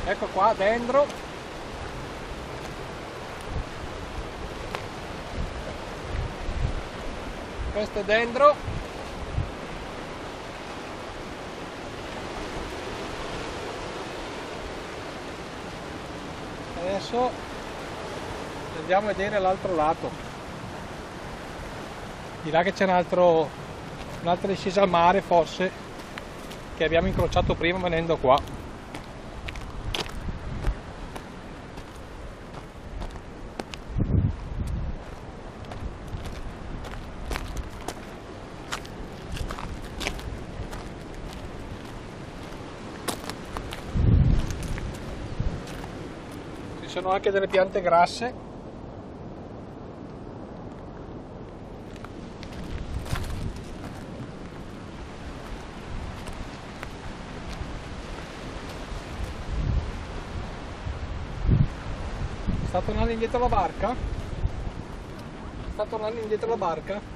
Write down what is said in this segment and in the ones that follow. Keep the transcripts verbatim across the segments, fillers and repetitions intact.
Ecco qua dentro. Questo è dentro. Adesso andiamo a vedere l'altro lato. Di là che c'è un altro, un'altra discesa al mare forse, che abbiamo incrociato prima venendo qua. Ci sono anche delle piante grasse. Sta tornando indietro la barca? Sta tornando indietro la barca?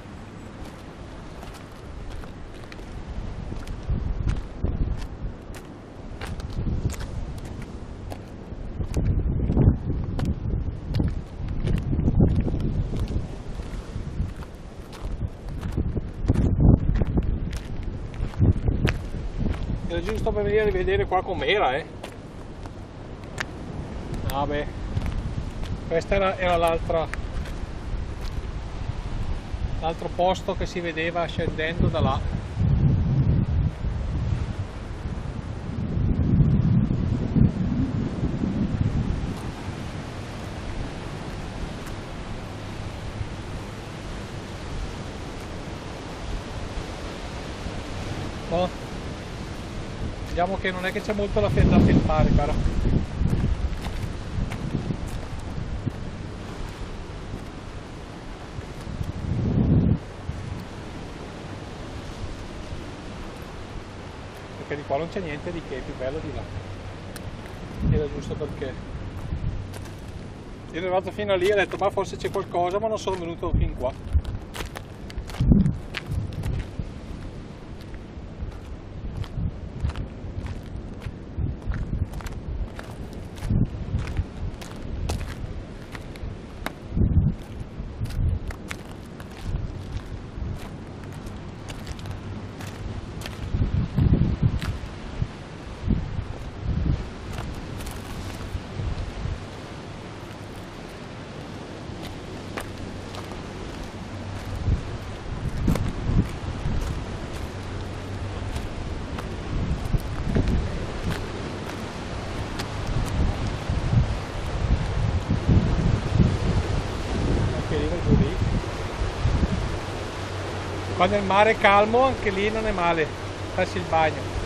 Era giusto per venire a rivedere qua com'era, eh. Vabbè, questa era, era l'altra, l'altro posto che si vedeva scendendo da là. Boh. Vediamo che non è che c'è molto da filmare, però. Perché di qua non c'è niente di che, è più bello di là. Era giusto perché io ero arrivato fino a lì e ho detto ma forse c'è qualcosa, ma non sono venuto fin qua. Quando il mare è calmo anche lì non è male farsi il bagno.